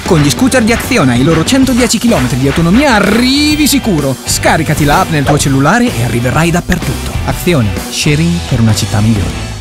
Con gli scooter di Acziona e i loro 110 km di autonomia arrivi sicuro. Scaricati l'app nel tuo cellulare e arriverai dappertutto. Acziona, sharing per una città migliore.